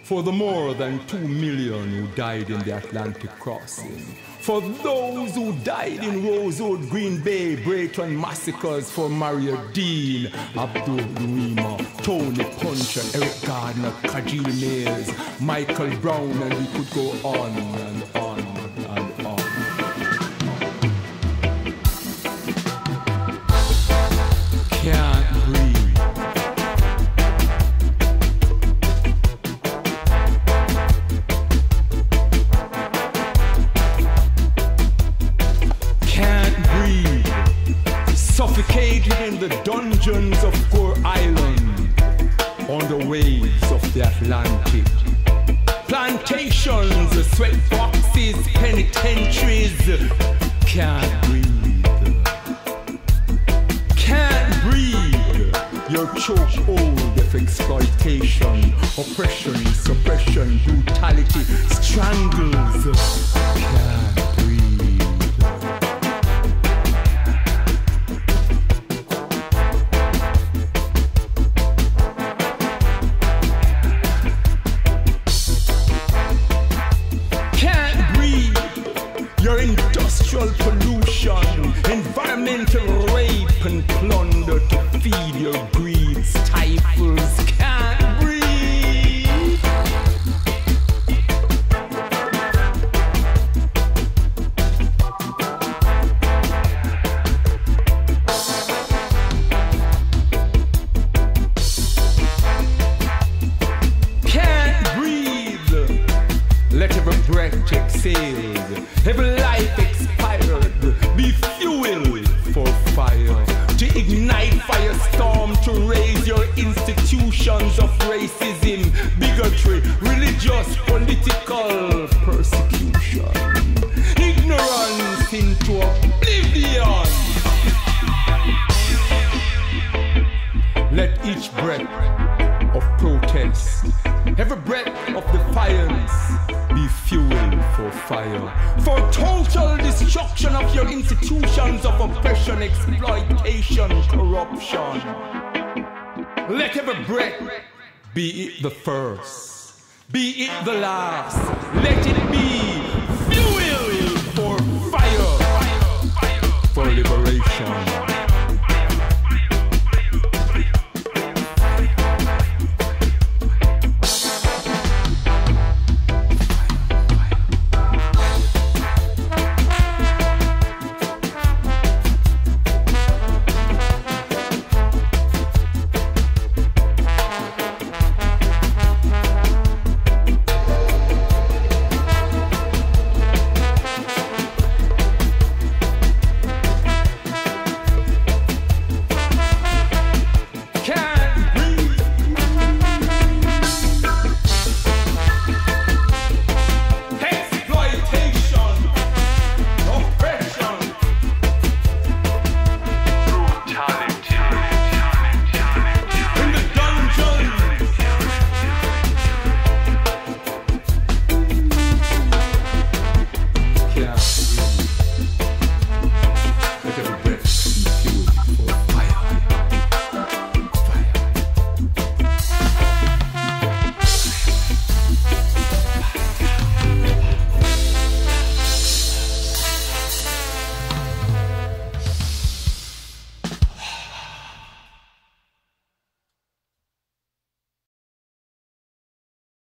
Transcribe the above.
for the more than 2 million who died in the Atlantic crossing, for those who died in Rosewood, Green Bay, Brayton massacres, for Mario Dean, Abdul Ruima, Tony Puncher, Eric Gardner, Kajil Mays, Michael Brown, and we could go on and on and on. Can't breathe. Suffocated in the dungeons of Gore Island, on the waves of the Atlantic. Plantations, sweat boxes, penitentiaries. Can't breathe. Can't breathe. Your chokehold of exploitation, oppression, suppression, brutality, strangles. Can't breathe. Your industrial pollution, environmental rape and plunder to feed your greed stifles. Can't breathe. Can't breathe. Let every breath exhale, every life expired, be fuel for fire, to ignite firestorm, to raise your institutions of racism, bigotry, religious, political persecution, ignorance into oblivion. Let each breath of protest, every breath of defiance, be fuel for fire, for total destruction of your institutions of oppression, exploitation, corruption. Let every breath, be it the first, be it the last, let it be fuel for fire, for liberation.